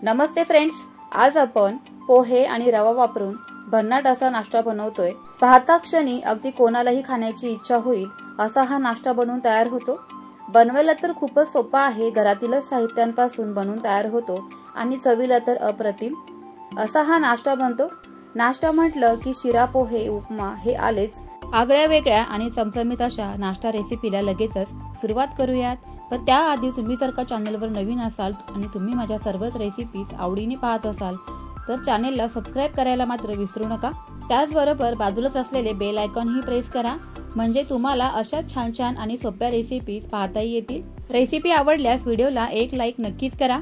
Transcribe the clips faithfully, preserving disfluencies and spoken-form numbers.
नमस्ते friends, आज आपण पोहे आणि रवा वापरून भन्नाट असा नाश्ता बनवतोय। पाहता क्षणी अगदी कोणालाही खाण्याची इच्छा होईल असा हा नाश्ता बनवून तयार होतो। बनवायला तर खूपच सोपा आहे, घरातीलच साहित्यांपासून बनवून तयार होतो आणि चवीला तर अप्रतिम असा हा नाश्ता बनतो। नाश्ता म्हटलं की शिरा, पोहे, उपमा हे आलेच। आगळ्या वेगळ्या आणि चमचमीत अशा नाश्ता रेसिपीला लगेचच सुरुवात करूयात। पण त्याआधी तुम्ही जर का चॅनलवर नवीन असाल आणि तुम्ही माझ्या सर्वच रेसिपीज आवडीने पाहत असाल तर चॅनलला सबस्क्राइब करायला मात्र विसरू नका। त्याचबरोबर बाजूलाच असलेले बेल आयकॉन ही प्रेस करा, म्हणजे तुम्हाला अशा छान छान आणि सोप्या रेसिपीज पाहता येतील। रेसिपी आवडल्यास व्हिडिओला एक लाईक नक्कीच करा।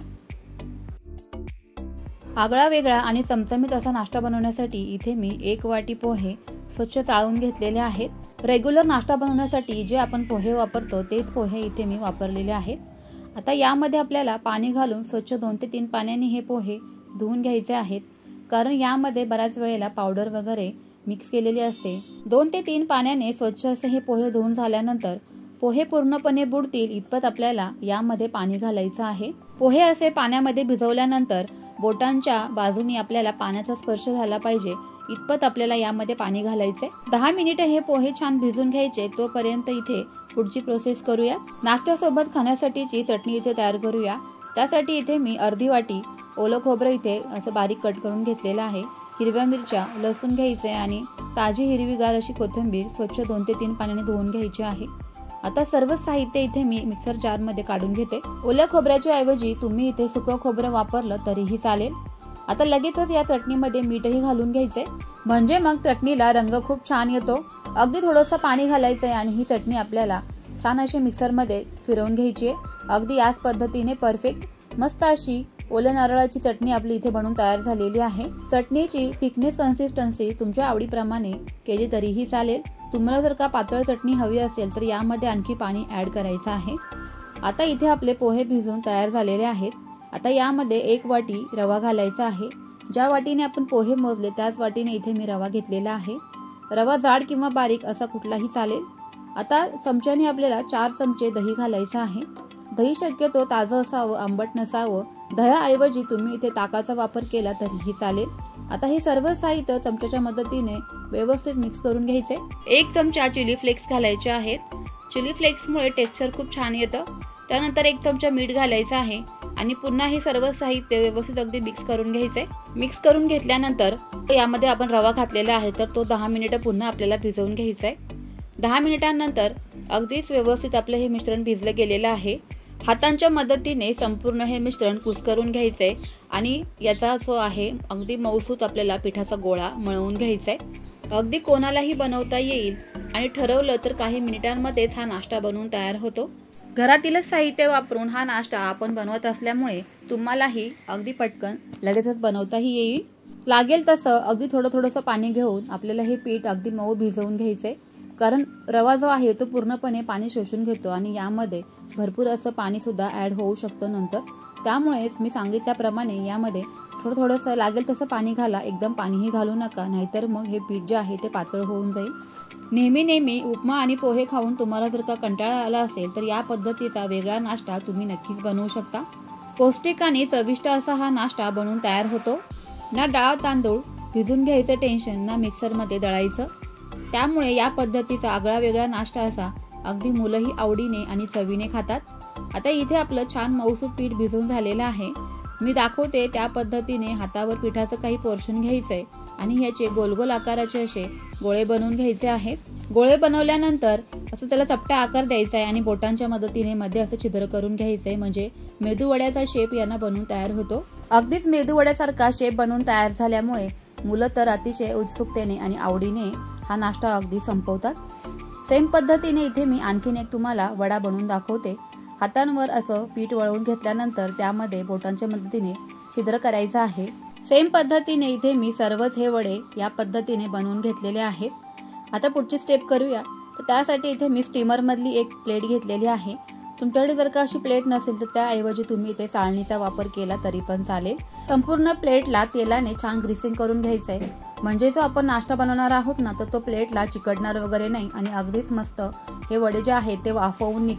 आगळा वेगळा आणि चमचमीत असा नाश्ता बनवण्यासाठी इथे मी एक वाटी पोहे स्वच्छ चाळून घेतलेले आहेत। रेग्युलर नाश्ता बनवण्यासाठी जे आपण पोहे वापरतो तेच पोहे इथे मी वापरलेले आहेत। आता यामध्ये आपल्याला पाणी घालून स्वच्छ दोन ते तीन पाण्याने हे पोहे धुवून घ्यायचे आहेत, कारण यामध्ये बऱ्याच वेळेला पावडर वगैरे मिक्स केलेली असते। दोन ते तीन पाण्याने स्वच्छ असे हे पोहे धुवून झाल्यानंतर पोहे पूर्णपणे बुडतील इतपत आपल्याला यामध्ये पाणी घालायचं आहे। पोहे असे पाण्यामध्ये भिजवल्यानंतर बोटांच्या बाजूनी आपल्याला पाण्याचा स्पर्श झाला पाहिजे इतपत आपल्याला यामध्ये पाणी घालायचे। दहा मिनिटे हे पोहे छान भिजून घ्यायचे। तोपर्यंत इथे पुढची प्रोसेस करूया। नाश्त्यासोबत खाण्यासाठीची चटणी इथे तयार करूया। त्यासाठी इथे मी अर्धी वाटी ओलं खोबरं इथे असं बारीक कट करून घेतलेलं आहे। हिरव्या मिरच्या, लसूण घ्यायचे आणि ताजी हिरवीगार अशी कोथिंबीर स्वच्छ दोन ते तीन पाण्याने धुवून घ्यायची आहे। आता सर्व साहित्य इथे मी मिक्सर जार मध्ये काढून घेते। ओल्या खोबऱ्याच्या ऐवजी तुम्ही इथे सुकं खोबरं वापरलं तरीही चालेल। आता लगेचच या चटणीमध्ये मीठही घालून घ्यायचे, म्हणजे मग चटणीला रंग खूप छान येतो। अगदी थोडंसं पाणी घालायचंय आणि ही चटणी आपल्याला छान अशी मिक्सर मध्ये फिरवून घ्यायची आहे। अगदी याच पद्धतीने परफेक्ट मस्त अशी ओल्या नारळाची चटणी आपली इथे बनवून तयार झालेली आहे। चटणीची थिकनेस कन्सिस्टन्सी तुमच्या आवडीप्रमाणे केली तरीही चालेल। तुम्हाला जर का पातळ चटणी हवी असेल तर यामध्ये आणखी पाणी ऍड करायचं आहे। आता इथे आपले पोहे भिजून तयार झालेले आहेत। आता यामध्ये एक वाटी रवा घालायचा आहे। ज्या वाटीने आपण पोहे मोजले त्याच वाटीने इथे मी रवा घेतलेला आहे। रवा जाड किंवा बारीक असा कुठलाही चालेल। आता चमच्याने आपल्याला चार चमचे दही घालायचं आहे। दही शक्यतो ताजं असावं, आंबट नसावं। दह्याऐवजी तुम्ही इथे ताकाचा वापर केला तरीही चालेल। आता हे सर्व साहित्य चमच्याच्या मदतीने व्यवस्थित मिक्स करून घ्यायचे। एक चमचा चिली फ्लेक्स घालायचे आहेत। चिली फ्लेक्समुळे टेक्स्चर खूप छान येतं। त्यानंतर एक चमचा मीठ घालायचं आहे आणि पुन्हा हे सर्व साहित्य व्यवस्थित अगदी मिक्स करून घ्यायचे। मिक्स करून घेतल्यानंतर यामध्ये आपण रवा घातलेला आहे तर तो दहा मिनिटं पुन्हा आपल्याला भिजवून घ्यायचा आहे। दहा मिनिटांनंतर अगदीच व्यवस्थित आपलं हे मिश्रण भिजलं गेलेलं आहे। हातांच्या मदतीने संपूर्ण हे मिश्रण कुस्करून घ्यायचंय आणि याचा जो आहे अगदी मऊसूत आपल्याला पिठाचा गोळा मळवून घ्यायचा आहे। अगदी कोणालाही बनवता येईल आणि ठरवलं तर काही मिनिटांमध्येच हा नाश्ता बनवून तयार होतो। घरातीलच साहित्य वापरून हा नाश्ता आपण बनवत असल्यामुळे तुम्हालाही अगदी पटकन लगेचच बनवताही येईल। लागेल तसं अगदी थोडं थोडंसं पाणी घेऊन आपल्याला हे पीठ अगदी मऊ भिजवून घ्यायचंय, कारण रवा जो आहे तो पूर्णपणे पाणी शोषून घेतो आणि यामध्ये भरपूर असं पाणी सुद्धा ऍड होऊ शकतं नंतर। त्यामुळेच मी सांगितल्याप्रमाणे यामध्ये थोडं थोडंसं लागेल तसं पाणी घाला, एकदम पाणीही घालू नका, नाहीतर मग हे पीठ जे आहे ते पातळ होऊन जाईल। नेहमी नेहमी उपमा आणि पोहे खाऊन तुम्हाला जर का कंटाळा आला असेल तर या पद्धतीचा वेगळा नाश्ता तुम्ही नक्कीच बनवू शकता। पौष्टिक आणि चविष्ट असा हा नाश्ता बनवून तयार होतो। ना डाळ तांदूळ भिजून घ्यायचं टेन्शन, ना मिक्सरमध्ये दळायचं। त्यामुळे या पद्धतीचा आगळा वेगळा नाश्ता असा अगदी मुलंही आवडीने आणि चवीने खातात। आता इथे आपलं छान मऊसूत पीठ भिजून झालेलं आहे। मी दाखवते त्या पद्धतीने हातावर पिठाचं काही पोर्शन घ्यायचंय आणि ह्याचे गोल गोल आकाराचे असे गोळे बनवून घ्यायचे आहेत। गोळे बनवल्यानंतर असं त्याला चपटा आकार द्यायचा आहे आणि बोटांच्या मदतीने मध्ये असं छिद्र करून घ्यायचंय, म्हणजे मेदू वड्याचा शेप यांना बनवून तयार होतो। अगदीच मेदू वड्यासारखा शेप बनवून तयार झाल्यामुळे मुलं तर अतिशय उत्सुकतेने आणि आवडीने हा नाश्ता अगदी संपवतात। सेम पद्धतीने इथे मी आणखीन एक तुम्हाला वडा बनवून दाखवते। हातांवर असं पीठ वळवून घेतल्यानंतर त्यामध्ये बोटांच्या मदतीने छिद्र करायचं आहे। सेम पद्धतीने इथे मी सर्वच हे वडे या पद्धतीने बनवून घेतलेले आहेत। आता पुढची स्टेप करूया। तर त्यासाठी इथे मी स्टीमर मधली एक प्लेट घेतलेली आहे। तुमच्याकडे जर का अशी प्लेट नसेल तर त्याऐवजी तुम्ही इथे चाळणीचा वापर केला तरी पण चालेल। संपूर्ण प्लेटला तेलाने छान ग्रीसिंग करून घ्यायचंय, म्हणजे जो आपण नाश्ता बनवणार आहोत ना तर तो प्लेटला चिकटणार वगैरे नाही आणि अगदीच मस्त हे वडे जे आहेत ते वाफवून निघतील।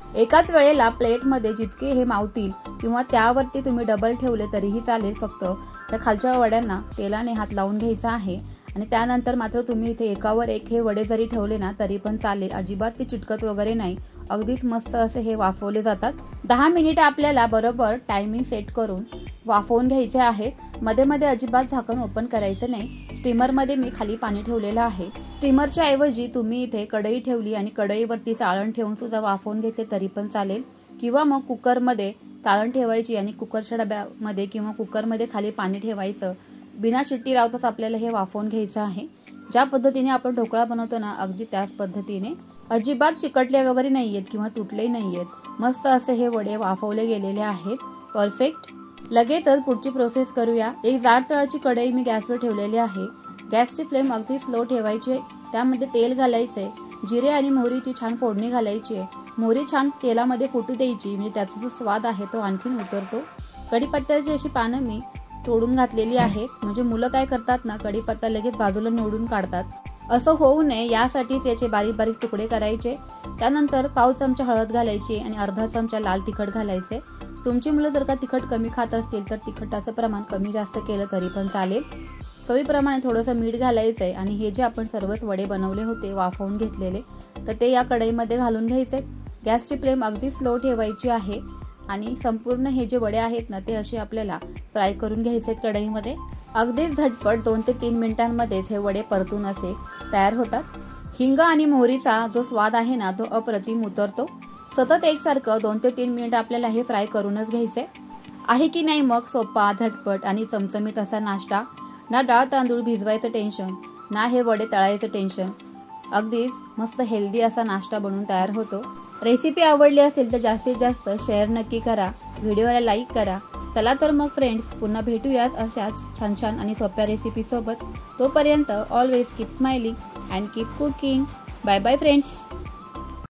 एकाच वेळेला प्लेटमध्ये जितके हे मावतील किंवा त्यावरती तुम्ही डबल ठेवले तरीही चालेल, फक्त त्या खालच्या वड्यांना तेलाने हात लावून घ्यायचा आहे आणि त्यानंतर मात्र तुम्ही इथे एकावर एक हे वडे जरी ठेवले ना तरी पण चालेल, अजिबात ते चिटकत वगैरे नाही, अगदीच मस्त असे हे वाफवले जातात। दहा मिनिटे आपल्याला बरोबर टायमिंग सेट करून वाफवून घ्यायचे आहेत। मध्ये मध्ये अजिबात झाकण ओपन करायचं नाही। स्टीमरमध्ये मी खाली पाणी ठेवलेलं आहे, स्टीमरच्या ऐवजी तुम्ही इथे कढई ठेवली आणि कढईवरती चाळण ठेवून सुद्धा वाफवून घेतले तरी पण चालेल, किंवा मग कुकरमध्ये चाळण ठेवायची आणि कुकरच्या डब्यामध्ये किंवा कुकरमध्ये खाली पाणी ठेवायचं, बिना शिट्टी लावताच आपल्याला हे वाफवून घ्यायचं आहे। ज्या पद्धतीने आपण ढोकळा बनवतो ना अगदी त्याच पद्धतीने, अजिबात चिकटले वगैरे नाहीयेत किंवा तुटले नाहीयेत, मस्त असे हे वडे वाफवले गेलेले आहेत, परफेक्ट। लगेचच पुढची प्रोसेस करूया। एक जाड तळाची कढई मी गॅसवर ठेवलेली आहे, गॅसची फ्लेम अगदी स्लो ठेवायची, त्यामध्ये तेल घालायचे, जिरे आणि मोहरीची छान फोडणी घालायची आहे, मोहरी छान तेलामध्ये फुटू द्यायची, म्हणजे त्याचा जो स्वाद आहे तो आणखीन उतरतो। कढीपत्त्याची अशी पानं मी तोडून घातलेली आहेत, म्हणजे मुलं काय करतात ना कढीपत्ता लगेच बाजूला निवडून काढतात, असं होऊ नये यासाठीच याचे बारीक बारीक तुकडे करायचे। त्यानंतर पाव चमचा हळद घालायची आणि अर्धा चमचा लाल तिखट घालायचे। तुमची मुलं जर का तिखट कमी खात असतील तर तिखटाचं प्रमाण कमी जास्त केलं तरी पण चालेल। चवीप्रमाणे थोडंसं मीठ घालायचंय आणि हे जे आपण सर्वच वडे बनवले होते वाफवून घेतलेले तर ते या कढईमध्ये घालून घ्यायचे। गॅसची फ्लेम अगदी स्लो ठेवायची आहे आणि संपूर्ण हे जे वडे आहेत ना ते असे आपल्याला फ्राय करून घ्यायचे कढईमध्ये। अगदी झटपट दोन ते तीन मिनिटांमध्येच हे वडे परतून असे तयार होतात। हिंग आणि मोहरीचा जो स्वाद आहे ना तो अप्रतिम उतरतो। सतत एकसारखं दोन ते तीन मिनिट आपल्याला हे फ्राय करूनच घ्यायचे आहे की नाही। मग सोपा, झटपट आणि चमचमीत असा नाश्ता, ना डाळ तांदूळ भिजवायचं टेन्शन, ना हे वडे तळायचं टेन्शन, अगदीच मस्त हेल्दी असा नाश्ता बनून तयार होतो। रेसिपी आवडली असेल तर जास्तीत जास्त शेअर नक्की करा, व्हिडिओला लाईक करा। चला तर मग फ्रेंड्स, पुन्हा भेटूयात अशाच छान छान आणि सोप्या रेसिपी सोबत। तोपर्यंत always keep smiling and keep cooking. Bye bye friends.